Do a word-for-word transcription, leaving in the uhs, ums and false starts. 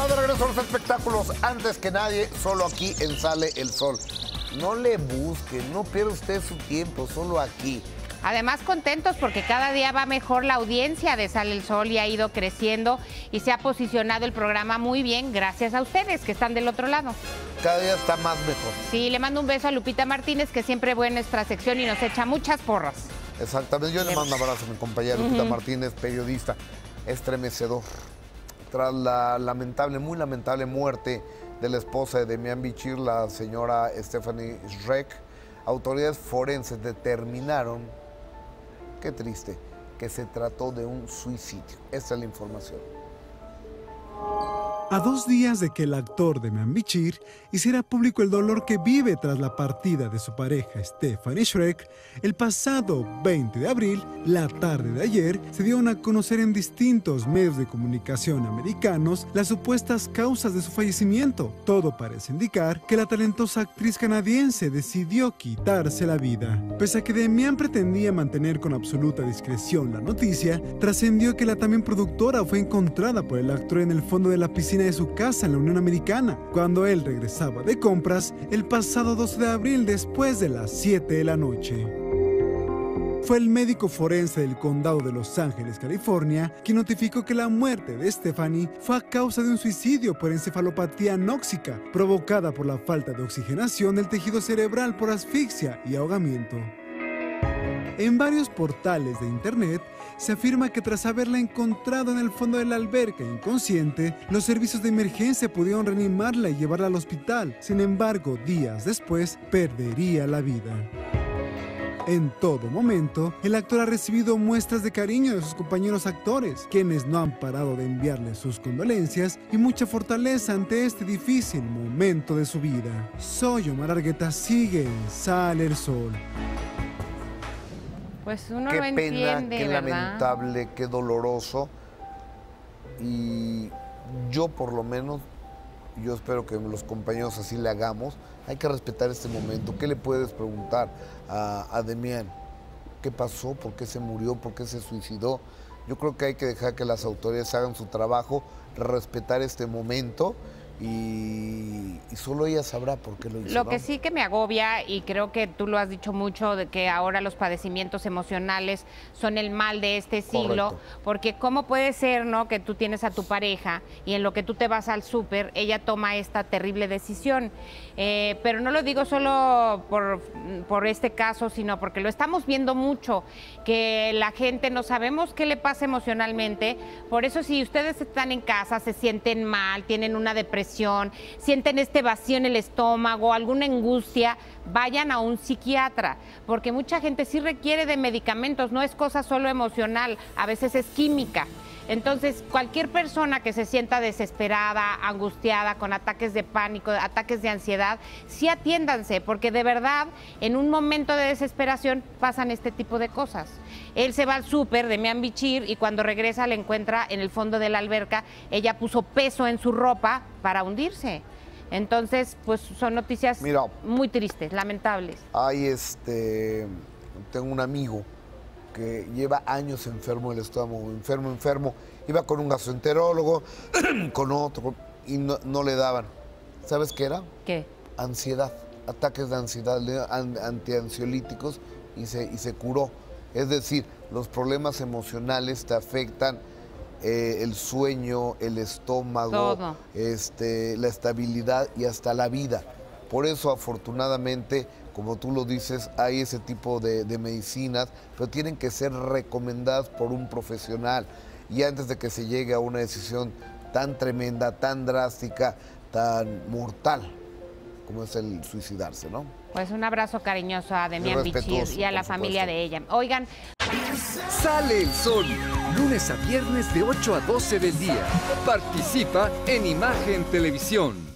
Estamos de regreso a los espectáculos. Antes que nadie, solo aquí en Sale el Sol. No le busque, no pierda usted su tiempo, solo aquí. Además, contentos porque cada día va mejor la audiencia de Sale el Sol y ha ido creciendo y se ha posicionado el programa muy bien gracias a ustedes que están del otro lado. Cada día está más mejor. Sí, le mando un beso a Lupita Martínez, que siempre ve en nuestra sección y nos echa muchas porras. Exactamente, yo le mando un abrazo a mi compañera Lupita uh-huh. Martínez, periodista, estremecedor. Tras la lamentable, muy lamentable muerte de la esposa de Demian Bichir, la señora Stephanie Schreck, autoridades forenses determinaron, qué triste, que se trató de un suicidio. Esta es la información. A dos días de que el actor Demian Bichir hiciera público el dolor que vive tras la partida de su pareja Stephanie Schreck, el pasado veinte de abril, la tarde de ayer, se dieron a conocer en distintos medios de comunicación americanos las supuestas causas de su fallecimiento. Todo parece indicar que la talentosa actriz canadiense decidió quitarse la vida. Pese a que Demian pretendía mantener con absoluta discreción la noticia, trascendió que la también productora fue encontrada por el actor en el fondo de la piscina de su casa en la Unión Americana, cuando él regresaba de compras el pasado doce de abril después de las siete de la noche. Fue el médico forense del condado de Los Ángeles, California, quien notificó que la muerte de Stephanie fue a causa de un suicidio por encefalopatía anóxica, provocada por la falta de oxigenación del tejido cerebral por asfixia y ahogamiento. En varios portales de internet se afirma que tras haberla encontrado en el fondo de la alberca inconsciente, los servicios de emergencia pudieron reanimarla y llevarla al hospital. Sin embargo, días después, perdería la vida. En todo momento, el actor ha recibido muestras de cariño de sus compañeros actores, quienes no han parado de enviarle sus condolencias y mucha fortaleza ante este difícil momento de su vida. Soy Omar Argueta, sigue en Sale el Sol. Pues uno qué lo entiende, pena, qué ¿verdad? lamentable, qué doloroso. Y yo por lo menos, yo espero que los compañeros así le hagamos. Hay que respetar este momento. ¿Qué le puedes preguntar a, a Demian? ¿Qué pasó? ¿Por qué se murió? ¿Por qué se suicidó? Yo creo que hay que dejar que las autoridades hagan su trabajo, respetar este momento. Y, y solo ella sabrá por qué lo hizo. Lo ¿no? que sí que me agobia, y creo que tú lo has dicho mucho, de que ahora los padecimientos emocionales son el mal de este siglo. Correcto. Porque cómo puede ser, ¿no?, que tú tienes a tu pareja y en lo que tú te vas al súper, ella toma esta terrible decisión. Eh, pero no lo digo solo por, por este caso, sino porque lo estamos viendo mucho, que la gente no sabemos qué le pasa emocionalmente. Por eso, si ustedes están en casa, se sienten mal, tienen una depresión, sienten este vacío en el estómago, alguna angustia, vayan a un psiquiatra, porque mucha gente sí requiere de medicamentos, no es cosa solo emocional, a veces es química. Entonces, cualquier persona que se sienta desesperada, angustiada, con ataques de pánico, ataques de ansiedad, sí atiéndanse, porque de verdad, en un momento de desesperación pasan este tipo de cosas. Él se va al súper, Demian Bichir, y cuando regresa la encuentra en el fondo de la alberca. Ella puso peso en su ropa para hundirse. Entonces, pues son noticias Mira, muy tristes, lamentables. Hay este, tengo un amigo que lleva años enfermo del estómago, enfermo, enfermo. Iba con un gastroenterólogo, con otro, y no, no le daban. ¿Sabes qué era? ¿Qué? Ansiedad, ataques de ansiedad, antiansiolíticos, y se, y se curó. Es decir, los problemas emocionales te afectan eh, el sueño, el estómago, Todo. Este, la estabilidad y hasta la vida. Por eso, afortunadamente, como tú lo dices, hay ese tipo de, de medicinas, pero tienen que ser recomendadas por un profesional. Y antes de que se llegue a una decisión tan tremenda, tan drástica, tan mortal, como es el suicidarse, ¿no? Pues un abrazo cariñoso a Demian Bichir y a la familia de ella. Oigan. Sale el Sol, lunes a viernes de ocho a doce del día. Participa en Imagen Televisión.